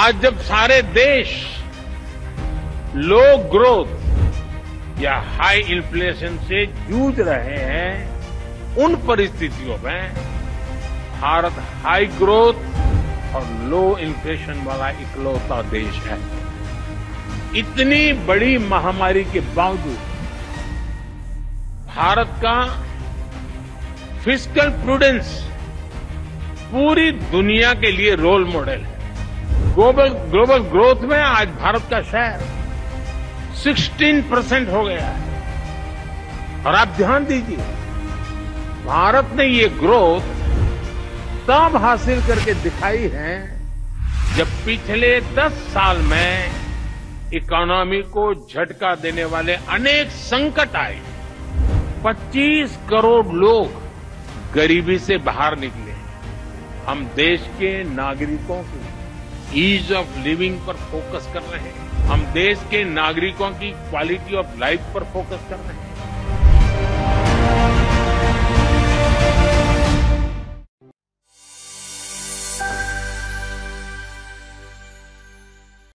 आज जब सारे देश लो ग्रोथ या हाई इन्फ्लेशन से जूझ रहे हैं, उन परिस्थितियों में भारत हाई ग्रोथ और लो इन्फ्लेशन वाला इकलौता देश है। इतनी बड़ी महामारी के बावजूद भारत का फिस्कल प्रूडेंस पूरी दुनिया के लिए रोल मॉडल है। ग्लोबल ग्रोथ में आज भारत का शेयर 16% हो गया है। और आप ध्यान दीजिए, भारत ने ये ग्रोथ तब हासिल करके दिखाई है जब पिछले 10 साल में इकोनॉमी को झटका देने वाले अनेक संकट आए। 25 करोड़ लोग गरीबी से बाहर निकले। हम देश के नागरिकों की ईज ऑफ लिविंग पर फोकस कर रहे हैं। हम देश के नागरिकों की क्वालिटी ऑफ लाइफ पर फोकस कर रहे हैं।